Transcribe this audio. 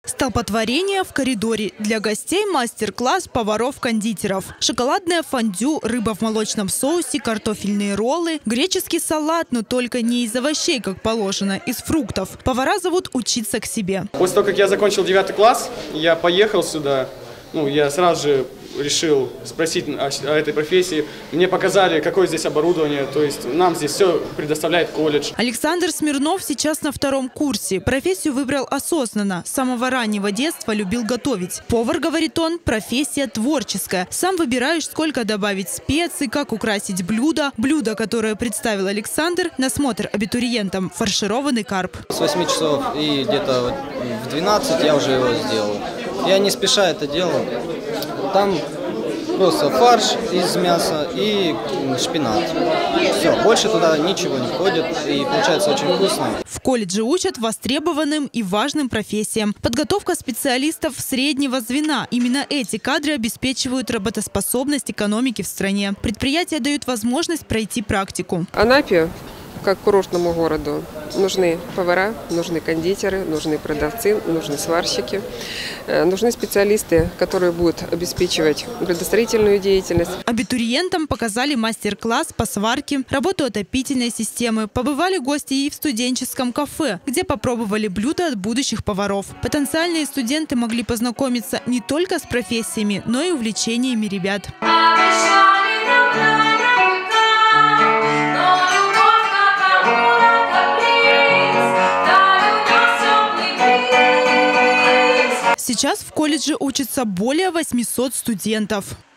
Столпотворение в коридоре. Для гостей мастер-класс поваров-кондитеров. Шоколадное фондю, рыба в молочном соусе, картофельные роллы, греческий салат, но только не из овощей, как положено, из фруктов. Повара зовут учиться к себе. После того, как я закончил 9 класс, я поехал сюда. Я сразу же решил спросить о этой профессии. Мне показали, какое здесь оборудование, то есть нам здесь все предоставляет колледж. Александр Смирнов сейчас на 2-м курсе. Профессию выбрал осознанно. С самого раннего детства любил готовить. Повар, говорит он, профессия творческая. Сам выбираешь, сколько добавить специй, как украсить блюдо. Блюдо, которое представил Александр, на смотр абитуриентам – фаршированный карп. С 8 часов и где-то в 12 я уже его сделал. Я не спеша это делал. Там просто фарш из мяса и шпинат. Все, больше туда ничего не входит и получается очень вкусно. В колледже учат востребованным и важным профессиям. Подготовка специалистов среднего звена. Именно эти кадры обеспечивают работоспособность экономики в стране. Предприятия дают возможность пройти практику. Анапе, как курортному городу, нужны повара, нужны кондитеры, нужны продавцы, нужны сварщики, нужны специалисты, которые будут обеспечивать градостроительную деятельность. Абитуриентам показали мастер-класс по сварке, работу отопительной системы. Побывали гости и в студенческом кафе, где попробовали блюда от будущих поваров. Потенциальные студенты могли познакомиться не только с профессиями, но и увлечениями ребят. Сейчас в колледже учатся более 800 студентов.